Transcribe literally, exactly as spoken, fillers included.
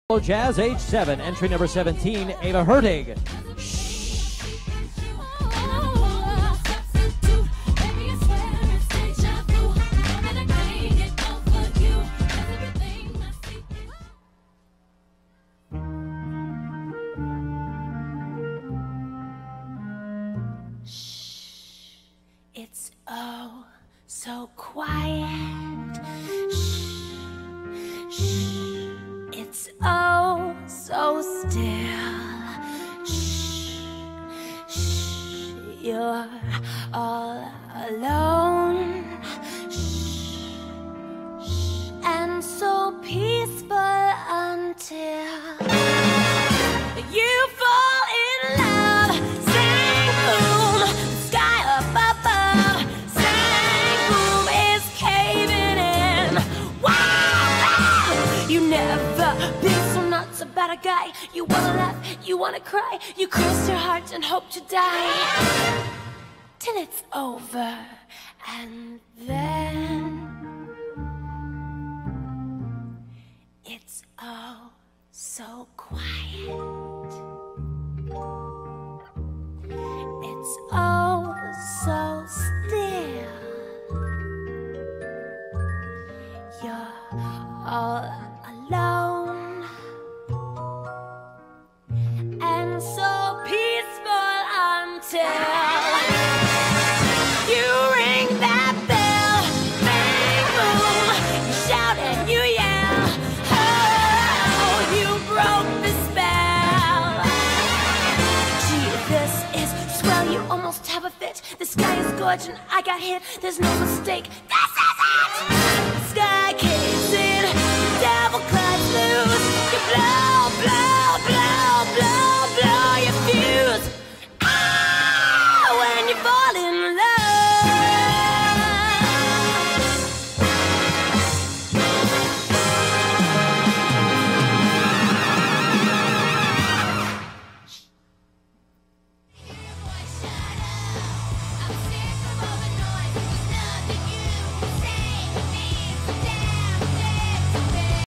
Jazz, age seven, entry number seventeen, Eva Hurtig. Shh, it's oh so quiet. Shh, shh, it's oh so still. Shh, shh, you're all alone. Shh, shh, and so peaceful until you fall in love. Sing boom, the sky up above. Sing boom is caving in. Wow, you never been so nuts about a guy. You wanna laugh, you wanna cry. You cross your heart and hope to die till it's over, and then it's oh so quiet. It's oh so still. You're all alone and so peaceful until you ring that bell. Bang boom, you shout and you yell. Oh, you broke the spell. Gee, this is swell, you almost have a fit. The sky is gorgeous and I got hit. There's no mistake, this is it. The sky caves in, the devil cuts loose. You blow, blow, blow, blow, blow your fuse. Ah, when you fall in love.